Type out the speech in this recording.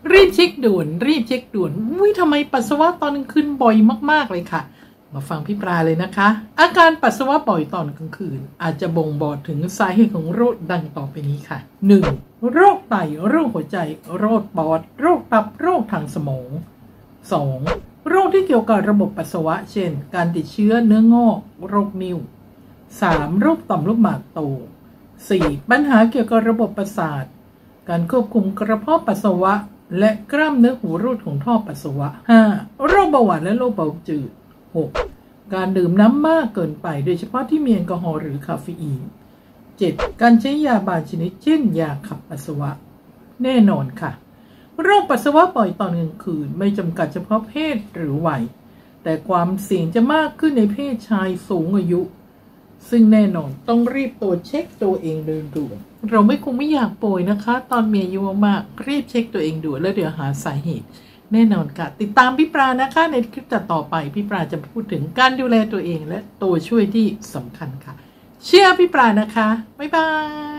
รีบเช็คด่วนอุ้ยทำไมปัสสาวะตอนกลางคืนบ่อยมากๆเลยค่ะมาฟังพี่ปลาเลยนะคะอาการปัสสาวะบ่อยตอนกลางคืนอาจจะบ่งบอกถึงสาเหตุของโรคดังต่อไปนี้ค่ะ 1. โรคไตโรคหัวใจโรคปอดโรคตับโรคทางสมอง 2. โรคที่เกี่ยวกับระบบปัสสาวะเช่นการติดเชื้อเนื้องอกโรคนิ่ว 3. โรคต่อมลูกหมากโต 4. ปัญหาเกี่ยวกับระบบประสาทการควบคุมกระเพาะปัสสาวะและกล้ามเนื้อหูรูดของท่อปัสสาวะ 5. โรคเบาหวานและโรคเบาจืด 6. การดื่มน้ำมากเกินไปโดยเฉพาะที่มีแอลกอฮอล์หรือคาเฟอีน 7. การใช้ยาบางชนิดเช่นยาขับปัสสาวะแน่นอนค่ะโรคปัสสาวะบ่อยตอนกลางคืนไม่จำกัดเฉพาะเพศหรือวัยแต่ความเสี่ยงจะมากขึ้นในเพศชายสูงอายุซึ่งแน่นอนต้องรีบตรวจเช็คตัวเองโดยด่วนเราคงไม่อยากป่วยนะคะตอนมีอายุมากรีบเช็คตัวเองด่วนแล้วเดี๋ยวหาสาเหตุแน่นอนค่ะติดตามพี่ปลานะคะในคลิปต่อไปพี่ปลาจะพูดถึงการดูแลตัวเองและตัวช่วยที่สำคัญค่ะเชื่อพี่ปลานะคะบ๊ายบาย